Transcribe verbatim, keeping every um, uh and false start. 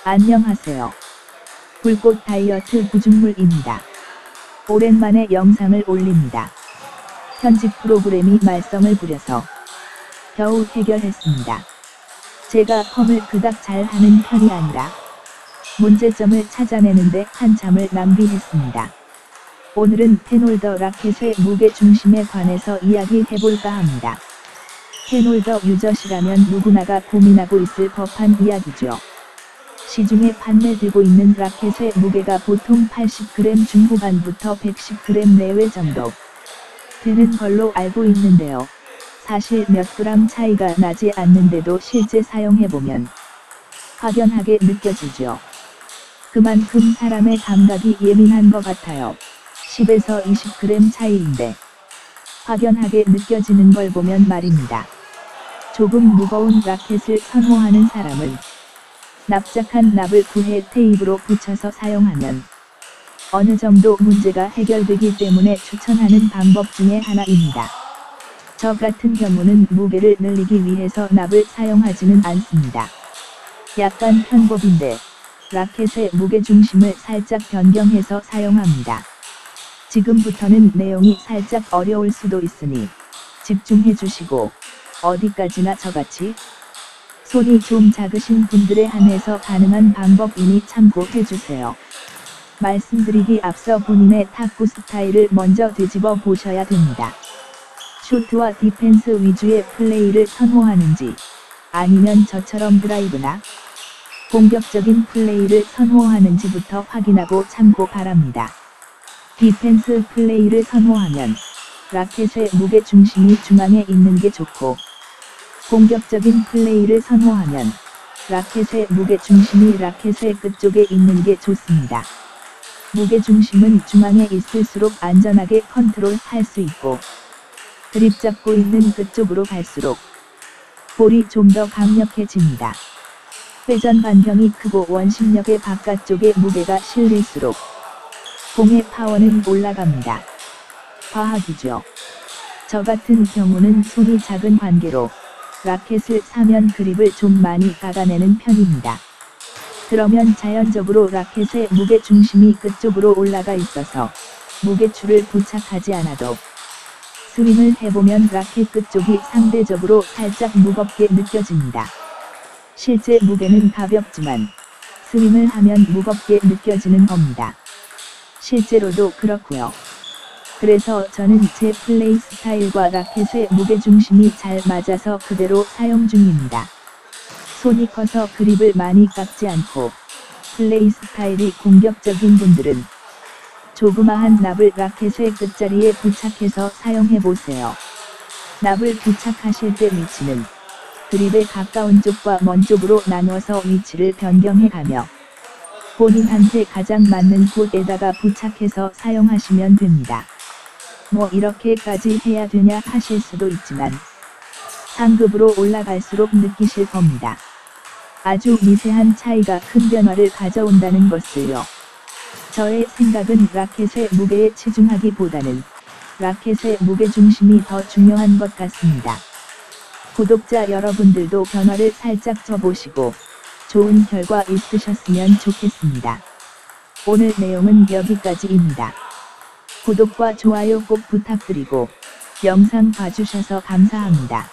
안녕하세요. 불꽃 다이어트 구중물입니다. 오랜만에 영상을 올립니다. 편집 프로그램이 말썽을 부려서 겨우 해결했습니다. 제가 펌을 그닥 잘하는 편이 아니라 문제점을 찾아내는데 한참을 낭비했습니다. 오늘은 펜홀더 라켓의 무게중심에 관해서 이야기해볼까 합니다. 펜홀더 유저시라면 누구나가 고민하고 있을 법한 이야기죠. 시중에 판매되고 있는 라켓의 무게가 보통 팔십 그램 중후반부터 백십 그램 내외 정도 되는 걸로 알고 있는데요. 사실 몇 그램 차이가 나지 않는데도 실제 사용해보면 확연하게 느껴지죠. 그만큼 사람의 감각이 예민한 것 같아요. 십에서 이십 그램 차이인데 확연하게 느껴지는 걸 보면 말입니다. 조금 무거운 라켓을 선호하는 사람은 납작한 납을 구해 테이프로 붙여서 사용하면 어느 정도 문제가 해결되기 때문에 추천하는 방법 중에 하나입니다. 저 같은 경우는 무게를 늘리기 위해서 납을 사용하지는 않습니다. 약간 편법인데 라켓의 무게중심을 살짝 변경해서 사용합니다. 지금부터는 내용이 살짝 어려울 수도 있으니 집중해 주시고 어디까지나 저같이 손이 좀 작으신 분들에 한해서 가능한 방법이니 참고해주세요. 말씀드리기 앞서 본인의 탁구 스타일을 먼저 뒤집어 보셔야 됩니다. 슈트와 디펜스 위주의 플레이를 선호하는지 아니면 저처럼 드라이브나 공격적인 플레이를 선호하는지부터 확인하고 참고 바랍니다. 디펜스 플레이를 선호하면 라켓의 무게중심이 중앙에 있는 게 좋고, 공격적인 플레이를 선호하면 라켓의 무게중심이 라켓의 끝쪽에 있는 게 좋습니다. 무게중심은 중앙에 있을수록 안전하게 컨트롤할 수 있고, 그립 잡고 있는 끝쪽으로 갈수록 볼이 좀 더 강력해집니다. 회전 반경이 크고 원심력의 바깥쪽에 무게가 실릴수록 공의 파워는 올라갑니다. 과학이죠. 저 같은 경우는 손이 작은 관계로 라켓을 사면 그립을 좀 많이 깎아내는 편입니다. 그러면 자연적으로 라켓의 무게중심이 끝쪽으로 올라가 있어서 무게추를 부착하지 않아도 스윙을 해보면 라켓 끝쪽이 상대적으로 살짝 무겁게 느껴집니다. 실제 무게는 가볍지만 스윙을 하면 무겁게 느껴지는 겁니다. 실제로도 그렇고요. 그래서 저는 제 플레이 스타일과 라켓의 무게중심이 잘 맞아서 그대로 사용 중입니다. 손이 커서 그립을 많이 깎지 않고 플레이 스타일이 공격적인 분들은 조그마한 납을 라켓의 끝자리에 부착해서 사용해보세요. 납을 부착하실 때 위치는 그립에 가까운 쪽과 먼 쪽으로 나눠서 위치를 변경해가며 본인한테 가장 맞는 곳에다가 부착해서 사용하시면 됩니다. 뭐 이렇게까지 해야 되냐 하실 수도 있지만 상급으로 올라갈수록 느끼실 겁니다. 아주 미세한 차이가 큰 변화를 가져온다는 것을요. 저의 생각은 라켓의 무게에 치중하기보다는 라켓의 무게중심이 더 중요한 것 같습니다. 구독자 여러분들도 변화를 살짝 줘보시고 좋은 결과 있으셨으면 좋겠습니다. 오늘 내용은 여기까지입니다. 구독과 좋아요 꼭 부탁드리고 영상 봐주셔서 감사합니다.